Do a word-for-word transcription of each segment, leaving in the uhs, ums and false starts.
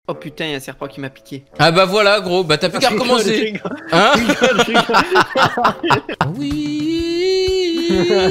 Oh putain, il y a un serpent qui m'a piqué. Ah bah voilà, gros, bah t'as plus qu'à recommencer. Hein? Oui.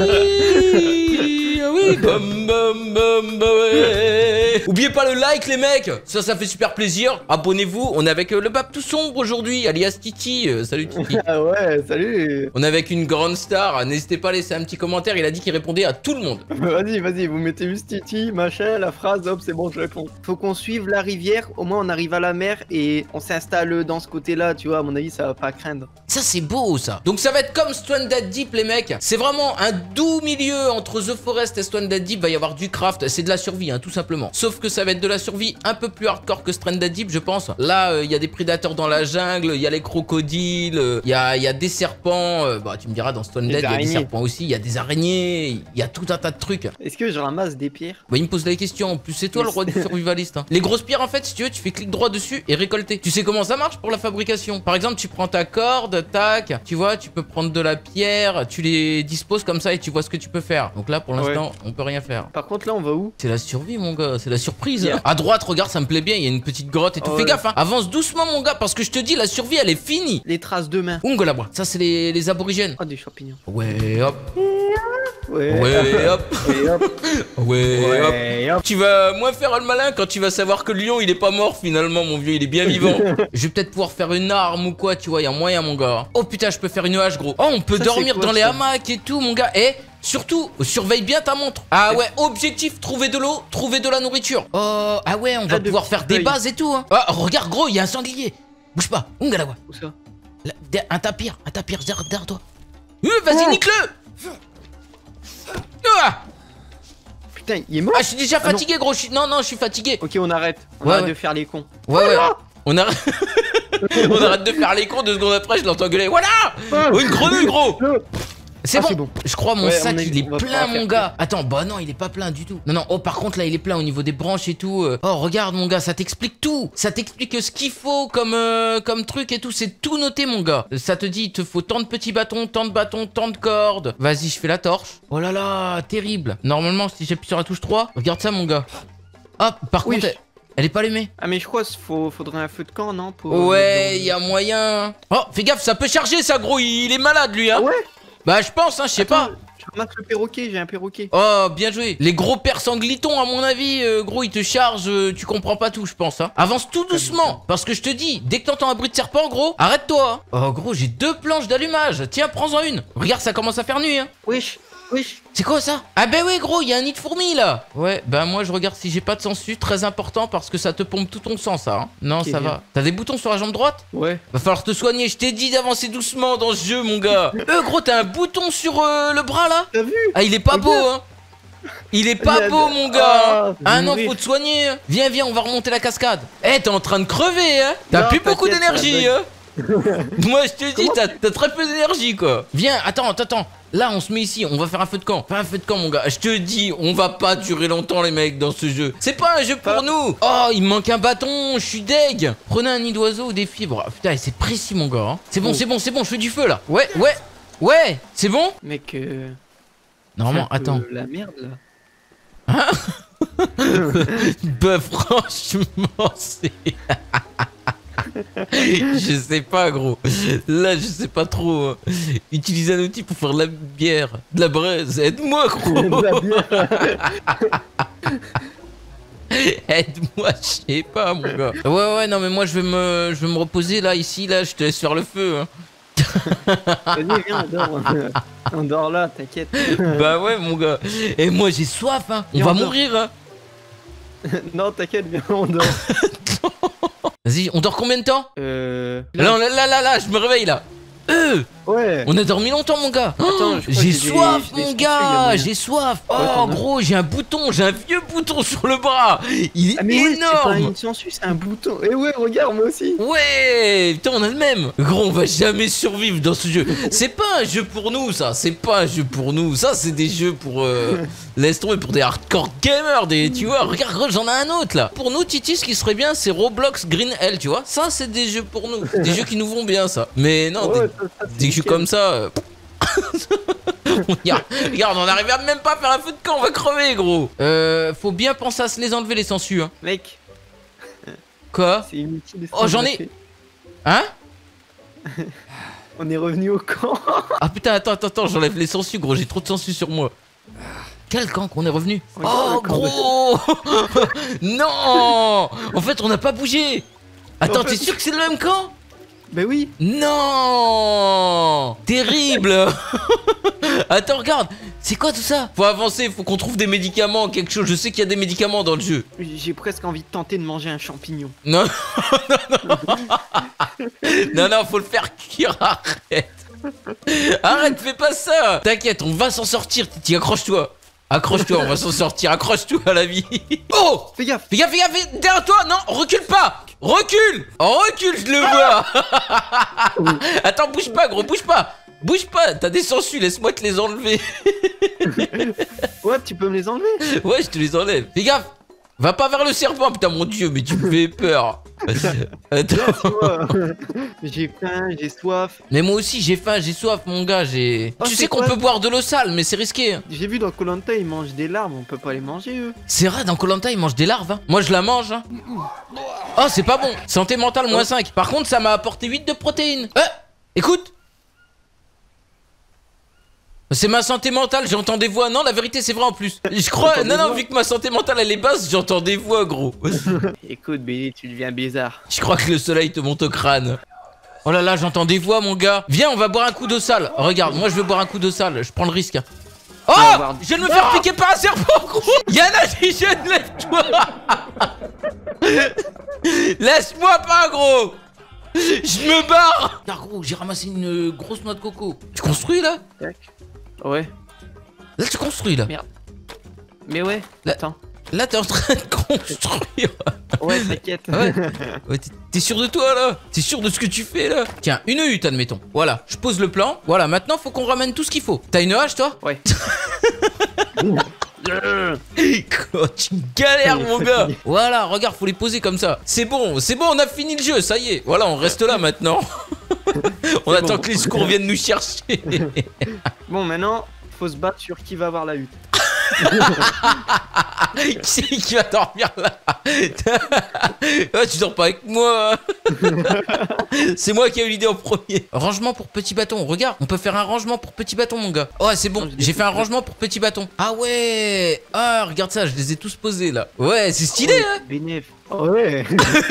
Oui, bum bum bum bum. Oubliez pas le like les mecs, ça ça fait super plaisir. Abonnez-vous, on est avec euh, le pape tout sombre aujourd'hui, alias Titi. Euh, salut Titi. Ah ouais, salut. On est avec une grande star, n'hésitez pas à laisser un petit commentaire, il a dit qu'il répondait à tout le monde. Vas-y, vas-y, vous mettez juste Titi, machin, la phrase, hop, c'est bon, je réponds. Faut qu'on suive la rivière, au moins on arrive à la mer et on s'installe dans ce côté-là, tu vois, à mon avis ça va pas craindre. Ça c'est beau ça. Donc ça va être comme Stranded Deep les mecs. C'est vraiment un doux milieu entre The Forest et Stranded Deep. Va y avoir du craft, c'est de la survie hein, tout simplement. Sauf que ça va être de la survie un peu plus hardcore que Stranded Deep je pense. Là il euh, y a des prédateurs dans la jungle, il y a les crocodiles, il euh, y, a, y a des serpents. Euh, bah tu me diras dans Stranded il y a des serpents aussi, il y a des araignées, il y a tout un tas de trucs. Est-ce que je ramasse des pierres? Bah il me pose la question, en plus c'est toi le roi du survivaliste hein. Les grosses pierres en fait si tu veux tu fais clic droit dessus et récolter. Tu sais comment ça marche pour la fabrication? Par exemple tu prends ta corde, tac, tu vois tu peux prendre de la pierre, tu les disposes comme ça et tu vois ce que tu peux faire. Donc là pour l'instant ouais. on peut rien faire. Par contre là on va où? C'est la survie mon gars, c'est la surprise yeah. À droite regarde ça me plaît bien, il y a une petite grotte et tout. Oh, Fais ouais. gaffe hein, avance doucement mon gars parce que je te dis la survie elle est finie. Les traces de main. Ungolabra, ça c'est les, les aborigènes. Oh des champignons. Ouais hop. Ouais, ouais hop. Ouais hop. Ouais, ouais hop. hop. Tu vas moins faire le malin quand tu vas savoir que le lion il est pas mort finalement mon vieux, il est bien vivant. Je vais peut-être pouvoir faire une arme ou quoi, tu vois, il y a moyen mon gars. Oh putain je peux faire une hache gros. Oh on peut ça, dormir quoi, dans ça? Les hamacs et tout mon gars. Et surtout surveille bien ta montre. Ah ouais objectif trouver de l'eau, trouver de la nourriture. Oh ah ouais on va ah, pouvoir faire des bases et tout hein. Ah regarde gros il y a un sanglier. Bouge pas, Ungalawa. Où ça? Là, un tapir, un tapir derrière toi. Euh, vas-y oh. nique-le. Ah putain, il est mort. Ah, je suis déjà fatigué, ah, non. gros. Je suis... Non, non, je suis fatigué. Ok, on arrête. On ouais, arrête ouais. de faire les cons. Ouais, ouais. ouais. On arrête. On arrête de faire les cons. Deux secondes après, je l'entends gueuler. Voilà. Oh, une grenouille, gros. C'est ah, bon. bon. Je crois mon ouais, sac, est... il est plein, mon gars. Attends, bah non, il est pas plein du tout. Non, non. Oh, par contre, là, il est plein au niveau des branches et tout. Oh, regarde, mon gars, ça t'explique tout. Ça t'explique ce qu'il faut comme, euh, comme truc et tout. C'est tout noté, mon gars. Ça te dit, il te faut tant de petits bâtons, tant de bâtons, tant de cordes. Vas-y, je fais la torche. Oh là là, terrible. Normalement, si j'appuie sur la touche trois, regarde ça, mon gars. Hop, par oui. contre... Elle... Elle est pas allumée. Ah mais je crois qu'il faut, faudrait un feu de camp non pour ouais, il y a moyen. Oh, fais gaffe, ça peut charger ça gros, il est malade lui hein. Ah ouais. Bah je pense hein, je sais pas. Je ramasse le perroquet, j'ai un perroquet. Oh, bien joué. Les gros pères sanglitons à mon avis, euh, gros ils te chargent, euh, tu comprends pas tout je pense hein. Avance tout doucement, parce que je te dis, dès que t'entends un bruit de serpent gros, arrête-toi. Oh gros, j'ai deux planches d'allumage, tiens prends-en une. Regarde ça commence à faire nuit hein. Wesh. Wesh. C'est quoi ça? Ah bah ouais gros, il y a un nid de fourmis là. Ouais, bah moi je regarde si j'ai pas de sangsue, très important parce que ça te pompe tout ton sang ça hein. Non okay, ça bien. va. T'as des boutons sur la jambe droite? Ouais. Va falloir te soigner, je t'ai dit d'avancer doucement dans ce jeu mon gars. Euh gros t'as un bouton sur euh, le bras là? T'as vu? Ah il est pas beau hein. Il est pas beau mon gars. Ah, ah non faut te soigner. Viens viens on va remonter la cascade. Eh hey, t'es en train de crever hein. T'as plus beaucoup d'énergie hein. Moi je te dis t'as très peu d'énergie quoi. Viens attends attends attends. Là on se met ici, on va faire un feu de camp. Fais un feu de camp mon gars. Je te dis, on va pas durer longtemps les mecs dans ce jeu. C'est pas un jeu pour nous. Oh il me manque un bâton, je suis deg. Prenez un nid d'oiseau ou des fibres. Oh, putain c'est précis mon gars hein. C'est bon, oh. c'est bon, c'est bon, je fais du feu là. Ouais, ouais, ouais, c'est bon. Mec euh... Normalement, attends. La merde là. Hein? Bah franchement c'est... Je sais pas gros. Là je sais pas trop hein. Utiliser un outil pour faire de la bière, de la braise. Aide-moi gros. De la bière. Aide-moi, je sais pas mon gars. Ouais ouais non mais moi je vais me je vais me reposer là ici là, je te laisse faire le feu hein. Vas-y viens on dort. On dort là t'inquiète. Bah ouais mon gars. Et moi j'ai soif hein. On va mourir hein. Non t'inquiète viens on dort. Vas-y, on dort combien de temps? Euh... Là, là, là, là, là, je me réveille là. Euh Ouais. On a dormi longtemps mon gars. Oh, j'ai soif mon gars, j'ai soif. Oh ouais, gros, j'ai un bouton, j'ai un vieux bouton sur le bras. Il est ah, mais énorme. C'est pas une sangsue, c'est un bouton. Et ouais, regarde moi aussi. Ouais, putain, on a le même. Gros, on va jamais survivre dans ce jeu. C'est pas un jeu pour nous ça, c'est pas un jeu pour nous. Ça c'est des jeux pour euh, laisse tomber pour des hardcore gamers, des tu vois. Regarde, gros, j'en ai un autre là. Pour nous Titi, ce qui serait bien, c'est Roblox Green Hell, tu vois. Ça c'est des jeux pour nous, des jeux qui nous vont bien ça. Mais non, ouais, des, ça, ça, des jeux comme ça. Euh... regarde, regarde, on n'arrive même pas à faire un feu de camp, on va crever gros. Euh, faut bien penser à se les enlever les sangsues hein. Mec. Quoi? C'est inutile. Oh, j'en ai. Hein? On est revenu au camp. Ah putain, attends, attends, attends, j'enlève les sangsues, gros, j'ai trop de sangsues sur moi. Quel camp qu'on est revenu? Oh, gros. Non. En fait, on n'a pas bougé. Attends, t'es sûr que c'est le même camp? Bah oui. Non. Terrible. Attends, regarde. C'est quoi tout ça? Faut avancer, faut qu'on trouve des médicaments, quelque chose. Je sais qu'il y a des médicaments dans le jeu. J'ai presque envie de tenter de manger un champignon. Non, non, non. Non, non, faut le faire cuire, arrête. Arrête, fais pas ça. T'inquiète, on va s'en sortir, Titi, accroche-toi. Accroche-toi, on va s'en sortir, accroche-toi à la vie. Oh! Fais gaffe. Fais gaffe, fais gaffe, derrière toi, non, recule pas. Recule. Recule, je le vois. Attends, bouge pas, gros, bouge pas. Bouge pas, t'as des sangsues, laisse-moi te les enlever. Ouais, tu peux me les enlever. Ouais, je te les enlève. Fais gaffe. Va pas vers le serpent, putain, mon dieu, mais tu me fais peur. Attends. J'ai faim, j'ai soif. Mais moi aussi, j'ai faim, j'ai soif, mon gars. J'ai. Oh, tu sais qu'on peut boire de l'eau sale, mais c'est risqué. J'ai vu dans Koh Lanta, ils mangent des larves, on peut pas les manger, eux. C'est vrai, dans Koh Lanta, ils mangent des larves. Hein. Moi, je la mange. Hein. Oh, c'est pas bon. Santé mentale, moins cinq. Par contre, ça m'a apporté huit de protéines. Euh, écoute. C'est ma santé mentale, j'entends des voix. Non, la vérité, c'est vrai en plus. Je crois. Non, non, vu que ma santé mentale elle est basse, j'entends des voix, gros. Écoute, Billy, tu deviens bizarre. Je crois que le soleil te monte au crâne. Oh là là, j'entends des voix, mon gars. Viens, on va boire un coup d'eau sale. Regarde, moi je veux boire un coup d'eau sale. Je prends le risque. Oh, je viens de me faire piquer par un serpent, gros. Yana, jeune, lève-toi. Laisse-moi pas, gros. Je me barre. Ah, gros, j'ai ramassé une grosse noix de coco. Tu construis là? Ouais. Là, tu construis là. Merde. Mais ouais, là, attends. Là, t'es en train de construire. Ouais, t'inquiète. Ouais. Ouais, t'es sûr de toi là? T'es sûr de ce que tu fais là? Tiens, une hutte, admettons. Voilà, je pose le plan. Voilà, maintenant, faut qu'on ramène tout ce qu'il faut. T'as une hache, toi? Ouais. Quoi, tu galères, mon gars. Voilà, regarde, faut les poser comme ça. C'est bon, c'est bon, on a fini le jeu, ça y est. Voilà, on reste là maintenant. On attend bon. que les secours viennent nous chercher. Bon, maintenant, faut se battre sur qui va avoir la hutte. Qui c'est qui va dormir là? Ah, tu dors pas avec moi. C'est moi qui ai eu l'idée en premier. Rangement pour petit bâton. Regarde, on peut faire un rangement pour petit bâton, mon gars. Oh, c'est bon, j'ai fait un rangement pour petit bâton. Ah ouais. Ah, regarde ça, je les ai tous posés là. Ouais, c'est stylé, oh, hein. Bénéf. Oh, ouais.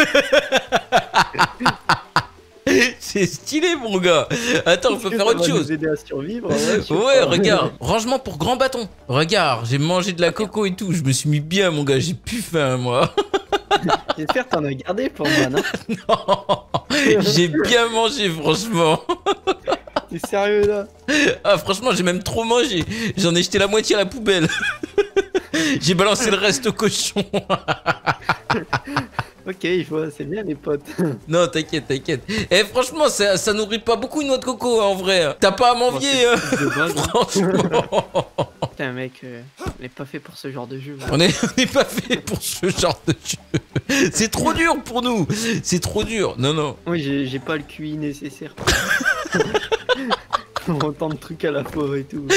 C'est stylé, mon gars. Attends, on peut faire autre chose. Aider à survivre, ouais, ouais regarde. Rangement pour grand bâton. Regarde, j'ai mangé de la coco et tout. Je me suis mis bien, mon gars. J'ai plus faim, moi. J'espère que t'en as gardé pour moi, non? Non. J'ai bien mangé, franchement. T'es sérieux, là? Ah, franchement, j'ai même trop mangé. J'en ai jeté la moitié à la poubelle. J'ai balancé le reste au cochon. Ok, il faut, c'est bien les potes. Non, t'inquiète, t'inquiète. Eh, franchement, ça, ça nourrit pas beaucoup une noix de coco, hein, en vrai. T'as pas à m'envier, hein. Franchement. Putain, mec, euh, on n'est pas fait pour ce genre de jeu. On est, on est pas fait pour ce genre de jeu. C'est trop dur pour nous. C'est trop dur. Non, non. Oui, j'ai pas le Q I nécessaire. Autant de trucs à la fois et tout.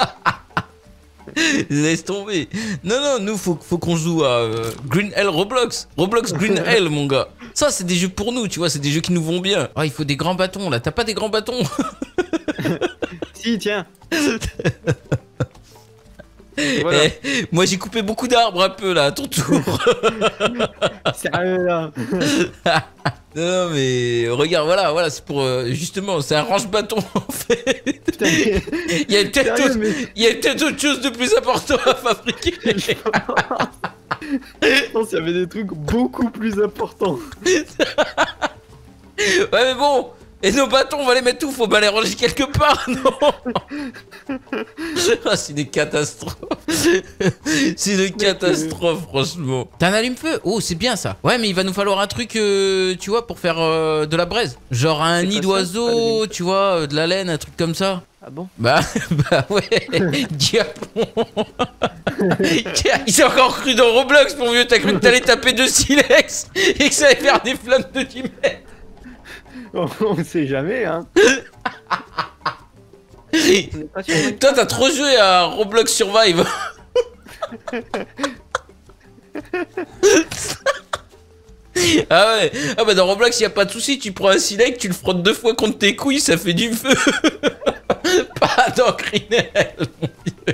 Laisse tomber. Non, non, nous, faut, faut qu'on joue à euh, Green Hell Roblox. Roblox Green Hell, mon gars. Ça, c'est des jeux pour nous, tu vois, c'est des jeux qui nous vont bien. Ah, il faut des grands bâtons, là. T'as pas des grands bâtons? Si, tiens. Voilà. Eh, moi, j'ai coupé beaucoup d'arbres un peu, là, à ton tour. Sérieux, là. Non, non, mais regarde, voilà, voilà, c'est pour euh, justement, c'est un range-bâton en fait. Putain, mais... Il y a peut-être autre... peut autre chose de plus important à fabriquer. Je pense qu'il y avait des trucs beaucoup plus importants. Ouais, mais bon, et nos bâtons, on va les mettre où? Faut bien les ranger quelque part, non? Ah, c'est des catastrophes. C'est une catastrophe, franchement. T'as un allume-feu? Oh, c'est bien ça. Ouais, mais il va nous falloir un truc, euh, tu vois, pour faire euh, de la braise. Genre un nid d'oiseau, tu vois, euh, de la laine, un truc comme ça. Ah bon? Bah, bah ouais. Diapon. Ils ont encore cru dans Roblox, mon vieux. T'as cru que t'allais taper deux silex et que ça allait faire des flammes de dix mètres. On sait jamais, hein. Toi, t'as trop joué à Roblox Survive. Ah ouais. Ah bah dans Roblox, y a pas de souci, tu prends un silex, tu le frottes deux fois contre tes couilles, ça fait du feu. Pas dans Grinel, mon dieu.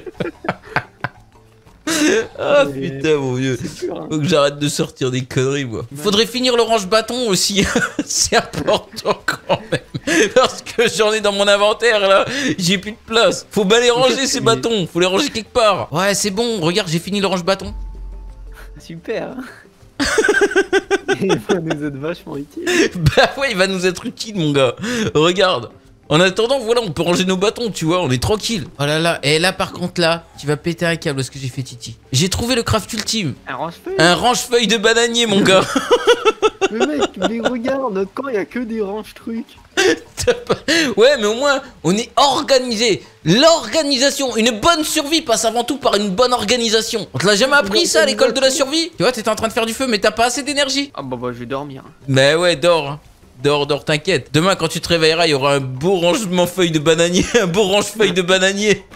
Ah mais putain mon vieux, hein. Faut que j'arrête de sortir des conneries moi. Faudrait finir l'orange bâton aussi. C'est important quand même. Parce que j'en ai dans mon inventaire là. J'ai plus de place. Faut bien les ranger ces bâtons. Faut les ranger quelque part. Ouais c'est bon, regarde j'ai fini l'orange bâton. Super hein. Il va nous être vachement utile. Bah ouais il va nous être utile mon gars. Regarde. En attendant, voilà, on peut ranger nos bâtons, tu vois, on est tranquille. Oh là là, et là par contre là, tu vas péter un câble, ce que j'ai fait Titi. J'ai trouvé le craft ultime. Un range-feuille. Un range-feuille de bananier, mon gars. Mais mec, mais regarde, notre camp, il y a que des range-trucs. Ouais, mais au moins, on est organisé. L'organisation, une bonne survie passe avant tout par une bonne organisation. On te l'a jamais appris ça à l'école de la survie? Tu vois, t'étais en train de faire du feu, mais t'as pas assez d'énergie. Ah bah bah, je vais dormir. Mais ouais, dors. Dors, dors, t'inquiète. Demain, quand tu te réveilleras, il y aura un beau rangement feuille de bananier. Un beau range-feuille de bananier.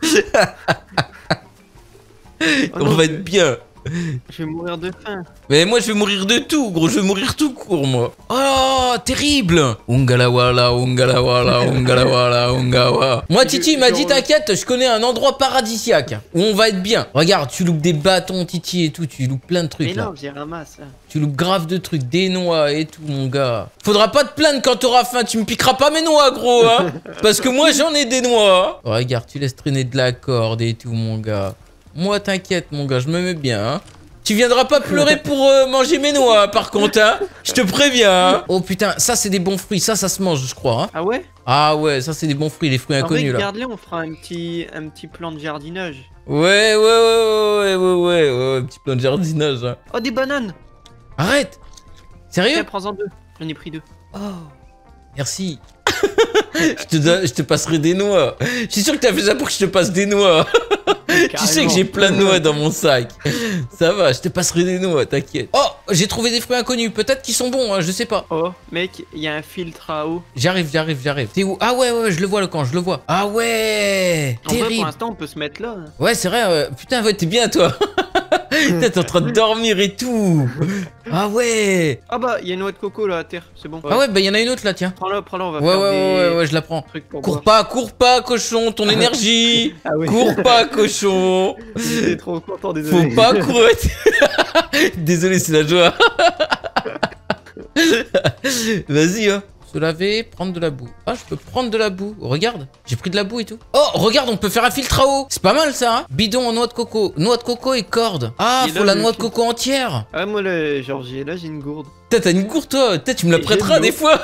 On va être bien. Je vais mourir de faim. Mais moi, je vais mourir de tout, gros. Je vais mourir tout court, moi. Oh, terrible. Ungalawala, ungalawala, ungalawala, ungawa. Moi, Titi m'a dit, t'inquiète, je connais un endroit paradisiaque où on va être bien. Regarde, tu loupes des bâtons, Titi, et tout. Tu loupes plein de trucs, mais là. non, j'y ramasse, là. Tu loupes grave de trucs, des noix et tout, mon gars. Faudra pas te plaindre quand t'auras faim. Tu me piqueras pas mes noix, gros, hein. Parce que moi, j'en ai des noix. Hein. Regarde, tu laisses traîner de la corde et tout, mon gars. Moi, t'inquiète, mon gars, je me mets bien, hein. Tu viendras pas pleurer pour euh, manger mes noix, par contre, hein. Je te préviens, hein. Oh putain, ça, c'est des bons fruits. Ça, ça se mange, je crois, hein. Ah ouais? Ah ouais, ça, c'est des bons fruits, les fruits inconnus, là. Regarde-les, on fera un petit, un petit plan de jardinage. Ouais, ouais, ouais, ouais, ouais, ouais, ouais, ouais, un petit plan de jardinage, hein. Oh, des bananes. Arrête. Sérieux? Tiens, prends-en deux. J'en ai pris deux. Oh, merci. je, te donne, je te passerai des noix. Je suis sûr que t'as fait ça pour que je te passe des noix. Tu sais que j'ai plein de noix dans mon sac. Ça va, je te passerai des noix, t'inquiète. Oh, j'ai trouvé des fruits inconnus. Peut-être qu'ils sont bons, hein, je sais pas. Oh, mec, il y a un filtre à eau. J'arrive, j'arrive, j'arrive. T'es où? Ah ouais, ouais, je le vois le camp, je le vois. Ah ouais. En terrible. vrai, pour l'instant, on peut se mettre là. Hein. Ouais, c'est vrai. Euh, putain, ouais, t'es bien, toi. T'es en train de dormir et tout. Ah ouais. Ah bah, il y a une noix de coco là à terre, c'est bon. Ouais. Ah ouais, bah il y en a une autre là, tiens. Prends-la, prends-la, on va ouais, faire ouais, des... ouais, ouais, je la prends. Cours boire. pas, cours pas, cochon, ton énergie. Ah ouais. Cours pas, cochon. J'étais trop content, désolé. Faut pas courir. Désolé, c'est la joie. Vas-y, hein. Se laver, prendre de la boue. Ah, je peux prendre de la boue. Regarde, j'ai pris de la boue et tout. Oh, regarde, on peut faire un filtre à eau. C'est pas mal ça, hein. Bidon en noix de coco. Noix de coco et corde. Ah, et faut là, la noix de coco entière. Ah, moi, là, genre, j'ai là, j'ai une gourde. T'as t'as une gourde, toi. Peut-être tu me la prêteras des fois.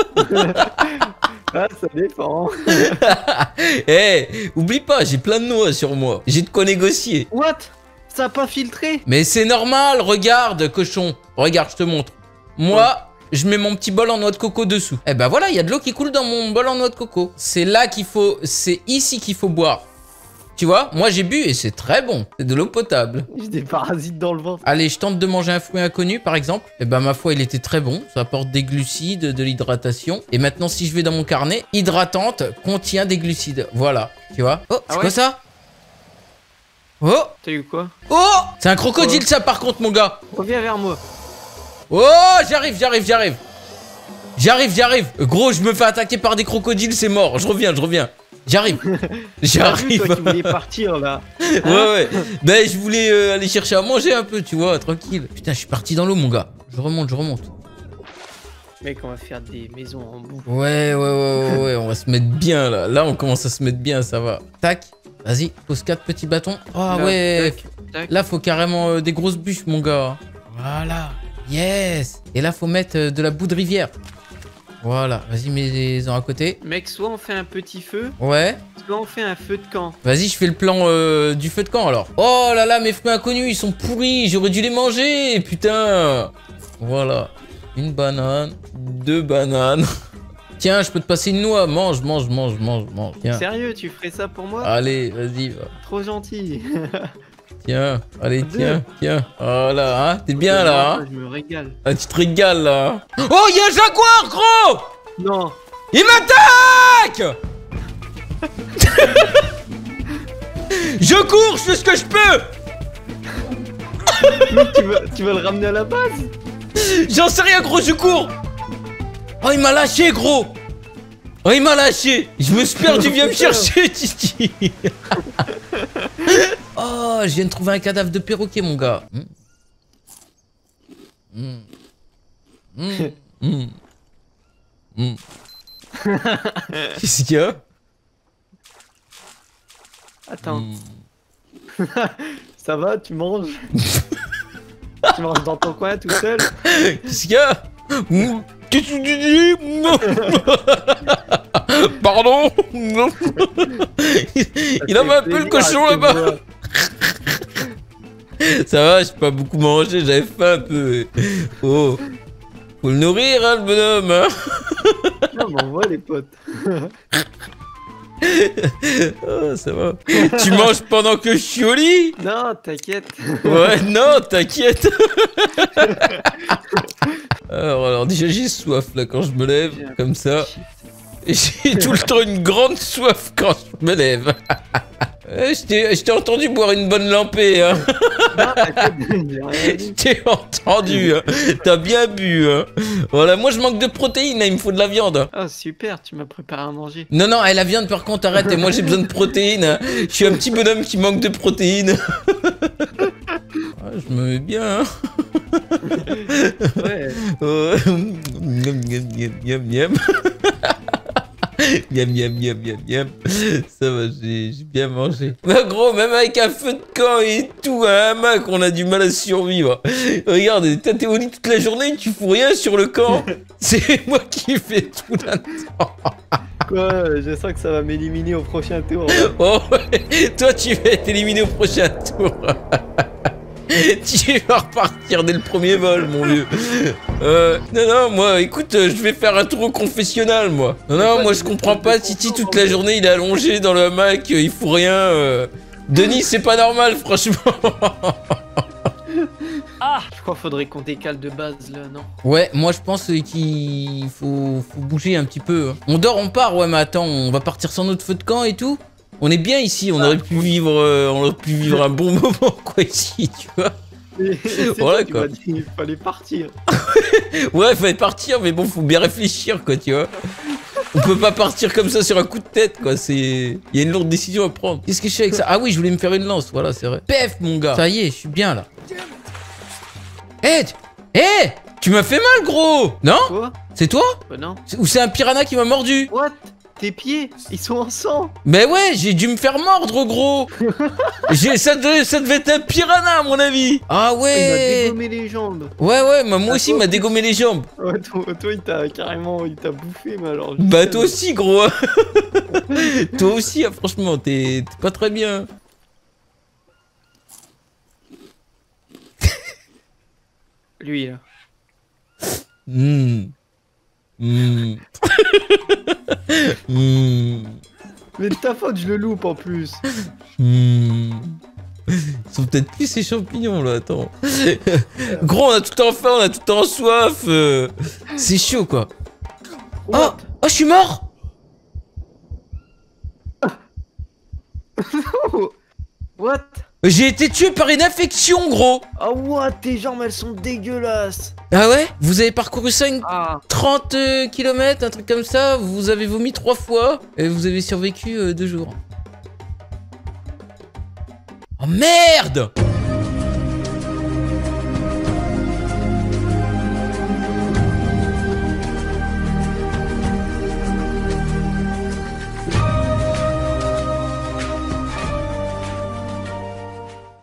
Ah, ça dépend. Eh, hey, oublie pas, j'ai plein de noix sur moi. J'ai de quoi négocier. What? Ça a pas filtré? Mais c'est normal, regarde, cochon. Regarde, je te montre. Moi... Ouais. Je mets mon petit bol en noix de coco dessous. Et ben voilà, il y a de l'eau qui coule dans mon bol en noix de coco. C'est là qu'il faut... C'est ici qu'il faut boire. Tu vois, moi j'ai bu et c'est très bon. C'est de l'eau potable. J'ai des parasites dans le ventre. Allez, je tente de manger un fruit inconnu par exemple. Et ben ma foi, il était très bon. Ça apporte des glucides, de l'hydratation. Et maintenant, si je vais dans mon carnet, hydratante contient des glucides. Voilà, tu vois. Oh, c'est ah ouais quoi ça? Oh. T'as eu quoi? Oh, c'est un crocodile oh. Ça par contre, mon gars. Reviens vers moi. Oh, j'arrive, j'arrive, j'arrive. J'arrive, j'arrive. Gros, je me fais attaquer par des crocodiles, c'est mort. Je reviens, je reviens. J'arrive. J'arrive. Toi qui voulais partir là. Ouais, ouais. Ben, je voulais euh, aller chercher à manger un peu, tu vois, tranquille. Putain, je suis parti dans l'eau, mon gars. Je remonte, je remonte. Mec, on va faire des maisons en boue. Ouais, ouais, ouais, ouais, ouais. On va se mettre bien là. Là, on commence à se mettre bien, ça va. Tac. Vas-y, pose quatre petits bâtons. Ah oh, ouais. Tac, tac. Là, faut carrément euh, des grosses bûches, mon gars. Voilà. Yes. Et là, faut mettre euh, de la boue de rivière. Voilà. Vas-y, mets-en à côté. Mec, soit on fait un petit feu. Ouais. Soit on fait un feu de camp. Vas-y, je fais le plan euh, du feu de camp, alors. Oh là là, mes fruits inconnus, ils sont pourris. J'aurais dû les manger, putain. Voilà. Une banane. Deux bananes. Tiens, je peux te passer une noix. Mange, mange, mange, mange, mange. Tiens. Sérieux, tu ferais ça pour moi? Allez, vas-y. Va. Trop gentil. Tiens, allez, Deux. tiens, tiens. Voilà, hein, t'es bien là, hein. Je me régale. Ah, tu te régales là. Oh, il y a un jaguar, gros. Non. Il m'attaque. Je cours, je fais ce que je peux. Mec, tu vas, tu vas le ramener à la base? J'en sais rien, gros, je cours. Oh, il m'a lâché, gros. Oh, il m'a lâché. Je me suis perdu, viens me chercher, Titi. Oh, je viens de trouver un cadavre de perroquet, mon gars. Mmh. Mmh. Mmh. Mmh. Qu'est-ce qu'il y a? Attends. Mmh. Ça va, tu manges? Tu manges dans ton coin tout seul? Qu'est-ce qu'il y a? Qu'est-ce que tu dis? Pardon? Il a un peu le cochon là-bas. Ça va, j'ai pas beaucoup mangé, j'avais faim un peu. Oh, faut le nourrir, hein, le bonhomme. Hein. Non, mais on voit les potes. Oh, ça va. Tu manges pendant que je suis au lit? Non, t'inquiète. Ouais, non, t'inquiète. alors, alors, déjà, j'ai soif là quand je me lève, comme ça. Et j'ai tout le temps une grande soif quand je me lève. Je t'ai entendu boire une bonne lampée, hein. Je t'ai entendu, hein. T'as bien bu, hein. Voilà, moi je manque de protéines, il me faut de la viande. Oh super, tu m'as préparé à manger. Non, non, la viande par contre, arrête, et moi j'ai besoin de protéines. Je suis un petit bonhomme qui manque de protéines. Ah, je me mets bien, hein. Ouais. Oh. Miam, miam, miam, miam, miam. Miam miam miam miam miam. Ça va, j'ai bien mangé. Bah gros, même avec un feu de camp et tout, un hamac, on a du mal à survivre. Regarde, t'es au lit toute la journée, tu fous rien sur le camp. C'est moi qui fais tout là-dedans. Quoi, je sens que ça va m'éliminer au prochain tour. Oh ouais, toi tu vas être éliminé au prochain tour. Tu vas repartir dès le premier vol, mon vieux. Euh, non, non, moi, écoute, je vais faire un tour au confessionnal, moi. Non, non, moi, je comprends pas. Titi, toute la journée, il est allongé dans le hamac, il fout rien. Euh... Denis, c'est pas normal, franchement. Ah, je crois qu'il faudrait qu'on décale de base, là, non? Ouais, moi, je pense qu'il faut, faut bouger un petit peu. On dort, on part, ouais, mais attends, on va partir sans notre feu de camp et tout. On est bien ici, on aurait pu vivre, euh, on aurait pu vivre un bon moment quoi ici, tu vois. Voilà quoi. Dit, il fallait partir. Ouais, il fallait partir, mais bon, faut bien réfléchir quoi, tu vois. On peut pas partir comme ça sur un coup de tête quoi. C'est, il y a une lourde décision à prendre. Qu'est-ce que je fais avec ça? Ah oui, je voulais me faire une lance, voilà, c'est vrai. Pef, mon gars. Ça y est, je suis bien là. Hé, hey, hé, hey, tu m'as fait mal, gros. Non? Quoi? C'est toi? Bah non. Ou c'est un piranha qui m'a mordu? What? Tes pieds, ils sont en sang. Mais ouais, j'ai dû me faire mordre, gros. ça, devait, ça devait être un piranha, à mon avis. Ah ouais. Il m'a dégommé les jambes. Ouais, ouais, moi, moi aussi, il m'a dégommé les jambes. Ouais, toi, toi il t'a carrément, il t'a bouffé, mais alors... Bah, toi aussi, gros. Toi aussi, hein, franchement, t'es pas très bien. Lui, là. Hum. Hum. Mmh. Mais de ta faute, je le loupe en plus. Mmh. Ils sont peut-être plus ces champignons là, attends. Gros, on a tout le temps faim, on a tout le temps soif. Euh... C'est chaud quoi. What? Oh, oh, je suis mort. What? J'ai été tué par une infection, gros. Ah oh, what? Tes jambes, elles sont dégueulasses. Ah ouais? Vous avez parcouru ça une ah. trente kilomètres, un truc comme ça. Vous avez vomi trois fois et vous avez survécu euh, deux jours. Oh merde!